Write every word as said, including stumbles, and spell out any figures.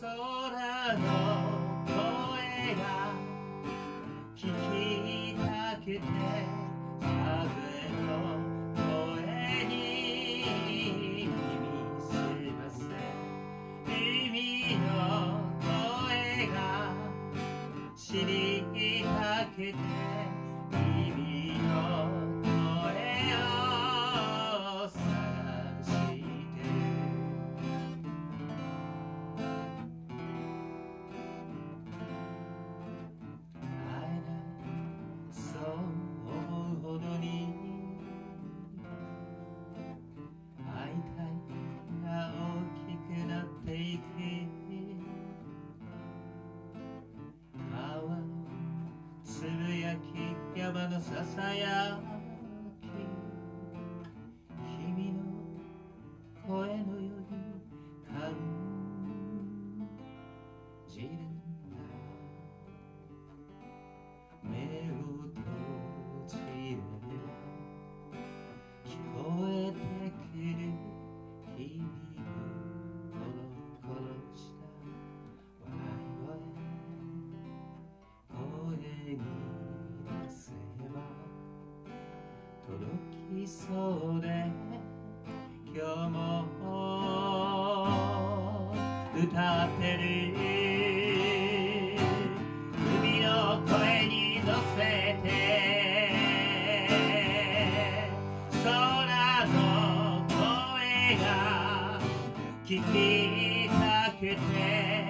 空の声が聞きかけて、風の声に耳すませ、君の声が知りかけて、君の声を探してる。そう思うほどに会いたいが大きくなっていく。川のつぶやき、山のささやき、君の声のように感じるんだ。目を閉じれば聞こえてくる君のコロコロした笑い声、声に出せば届きそうで、今日も歌ってる。海の声に乗せて、空の声が聞きかけて、